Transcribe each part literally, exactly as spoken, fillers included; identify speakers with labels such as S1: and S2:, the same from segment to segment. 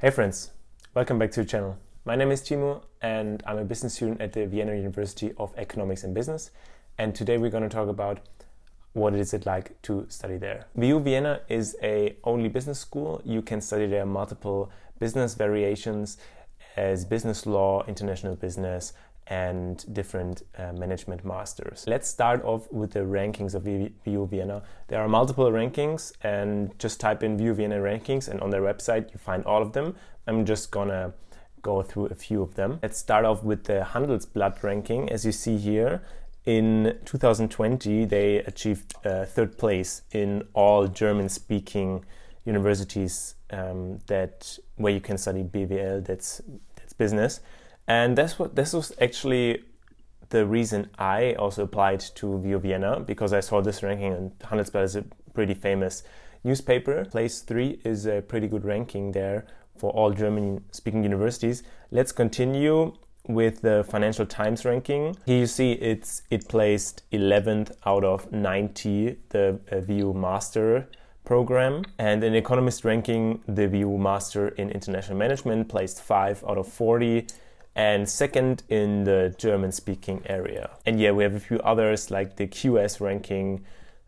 S1: Hey friends, welcome back to the channel. My name is Timo and I'm a business student at the Vienna University of Economics and Business, and today we're going to talk about what is it like to study there. W U Vienna is a only business school. You can study there multiple business variations as business law, international business, and different uh, management masters. Let's start off with the rankings of W U Vienna. There are multiple rankings, and just type in W U Vienna rankings and on their website you find all of them. I'm just gonna go through a few of them. Let's start off with the Handelsblatt ranking. As you see here, in two thousand twenty they achieved uh, third place in all German-speaking universities um, that where you can study B W L. That's that's business. And that's what this was actually the reason I also applied to W U Vienna, because I saw this ranking, and Handelsblatt is a pretty famous newspaper. Place three is a pretty good ranking there for all German-speaking universities. Let's continue with the Financial Times ranking. Here you see it's it placed eleventh out of ninety, the uh, W U Master program, and in Economist ranking, the W U Master in International Management placed five out of forty. And second in the German-speaking area. And yeah, we have a few others like the Q S ranking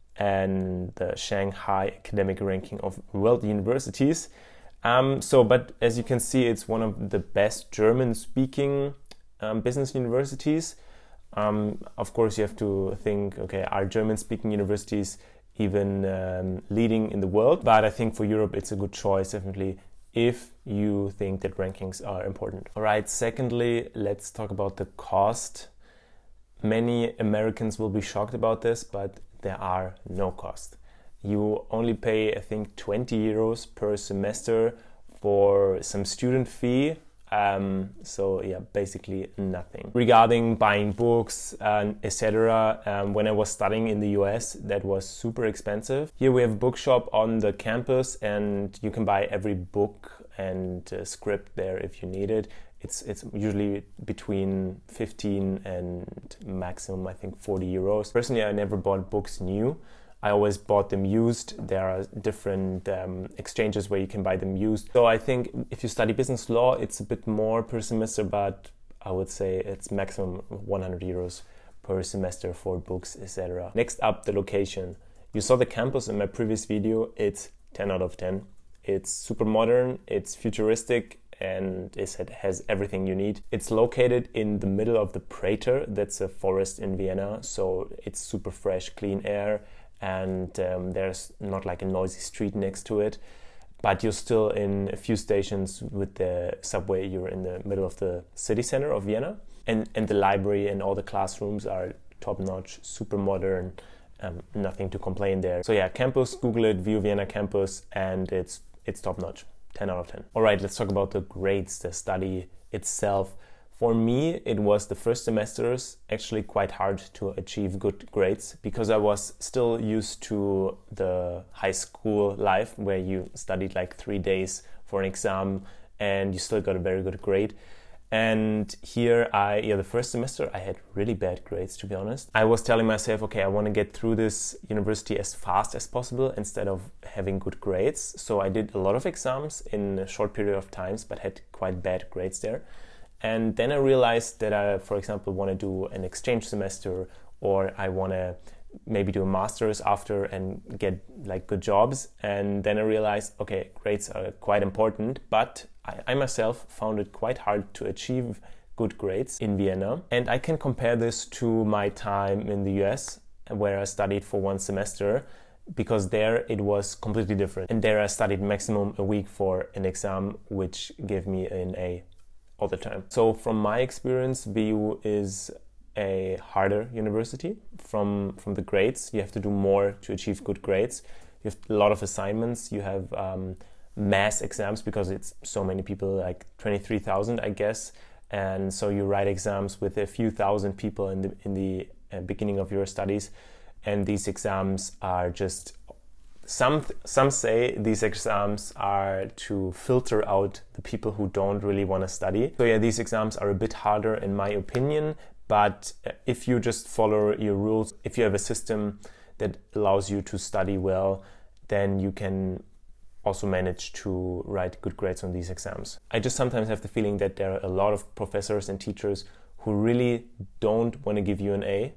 S1: and the Shanghai Academic Ranking of World Universities. Um, so, but as you can see, it's one of the best German-speaking um, business universities. Um, of course, you have to think, okay, are German-speaking universities even um, leading in the world? But I think for Europe, it's a good choice, definitely, if you think that rankings are important. All right, secondly, let's talk about the cost. Many Americans will be shocked about this, but there are no cost. You only pay, I think, twenty euros per semester for some student fee. Um, so yeah, basically nothing. Regarding buying books and et cetera, um, when I was studying in the U S, that was super expensive. Here we have a bookshop on the campus, and you can buy every book and uh, script there if you need it. It's it's usually between fifteen and maximum, I think, forty euros. Personally, I never bought books new. I always bought them used. There are different um, exchanges where you can buy them used. So I think if you study business law, it's a bit more per semester, but I would say it's maximum one hundred euros per semester for books, et cetera. Next up, the location. You saw the campus in my previous video. It's ten out of ten. It's super modern, it's futuristic, and it has everything you need. It's located in the middle of the Prater. That's a forest in Vienna, so it's super fresh, clean air. And um, there's not like a noisy street next to it, but you're still in a few stations with the subway. You're in the middle of the city center of Vienna, and, and the library and all the classrooms are top-notch, super modern, um, nothing to complain there. So yeah, campus, Google it, W U Vienna campus, and it's it's top-notch, ten out of ten. All right, let's talk about the grades, the study itself. For me, it was the first semesters actually quite hard to achieve good grades, because I was still used to the high school life where you studied like three days for an exam and you still got a very good grade. And here I, yeah, the first semester I had really bad grades, to be honest. I was telling myself, okay, I want to get through this university as fast as possible instead of having good grades. So I did a lot of exams in a short period of times, but had quite bad grades there. And then I realized that I, for example, want to do an exchange semester, or I want to maybe do a master's after and get like good jobs. And then I realized, okay, grades are quite important, but I, I myself found it quite hard to achieve good grades in Vienna. And I can compare this to my time in the U S, where I studied for one semester, because there it was completely different. And there I studied maximum a week for an exam, which gave me an A all the time. So from my experience, W U is a harder university from from the grades. You have to do more to achieve good grades. You have a lot of assignments. You have um, mass exams, because it's so many people, like twenty-three thousand, I guess. And so you write exams with a few thousand people in the in the uh, beginning of your studies, and these exams are just Some some say these exams are to filter out the people who don't really want to study. So yeah, these exams are a bit harder in my opinion, but if you just follow your rules, if you have a system that allows you to study well, then you can also manage to write good grades on these exams. I just sometimes have the feeling that there are a lot of professors and teachers who really don't want to give you an A,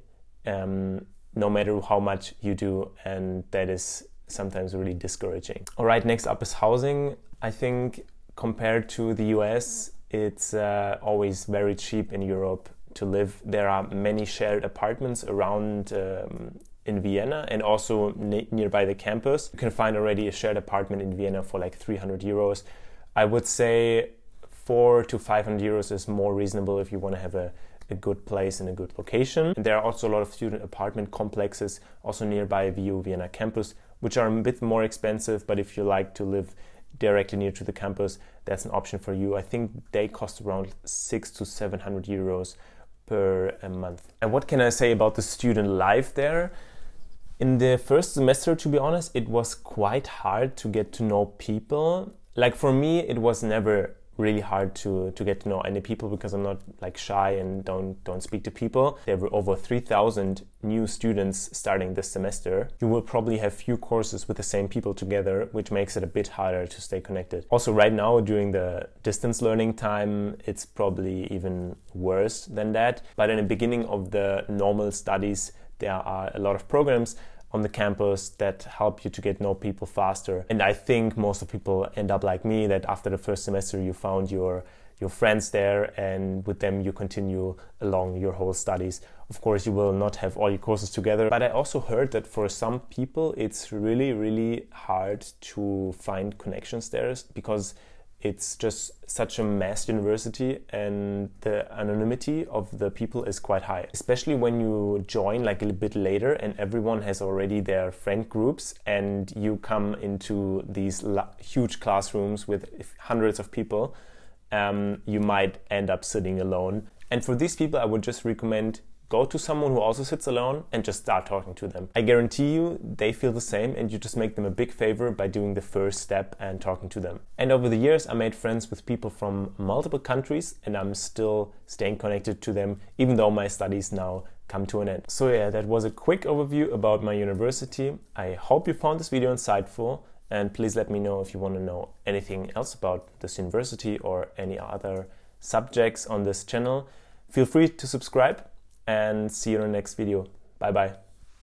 S1: um, no matter how much you do, and that is sometimes really discouraging. All right, next up is housing. I think compared to the U S, it's uh, always very cheap in Europe to live. There are many shared apartments around um, in Vienna and also ne- nearby the campus. You can find already a shared apartment in Vienna for like three hundred euros. I would say four to five hundred euros is more reasonable if you want to have a, a good place and a good location. And there are also a lot of student apartment complexes also nearby W U Vienna campus, which are a bit more expensive, but if you like to live directly near to the campus, that's an option for you. I think they cost around six to seven hundred euros per a month. And what can I say about the student life there? In the first semester, to be honest, it was quite hard to get to know people. Like for me, it was never really hard to, to get to know any people because I'm not like shy and don't don't speak to people. There were over three thousand new students starting this semester. You will probably have few courses with the same people together, which makes it a bit harder to stay connected. Also right now during the distance learning time, it's probably even worse than that. But in the beginning of the normal studies, there are a lot of programs on the campus that help you to get to know people faster. And I think most of people end up like me, that after the first semester you found your your friends there, and with them you continue along your whole studies. Of course, you will not have all your courses together, but I also heard that for some people it's really, really hard to find connections there because it's just such a mass university and the anonymity of the people is quite high. Especially when you join like a little bit later and everyone has already their friend groups and you come into these huge classrooms with hundreds of people, um, you might end up sitting alone. And for these people, I would just recommend go to someone who also sits alone and just start talking to them. I guarantee you they feel the same, and you just make them a big favor by doing the first step and talking to them. And over the years, I made friends with people from multiple countries, and I'm still staying connected to them, even though my studies now come to an end. So yeah, that was a quick overview about my university. I hope you found this video insightful, and please let me know if you want to know anything else about this university or any other subjects on this channel. Feel free to subscribe, and see you in the next video. Bye bye.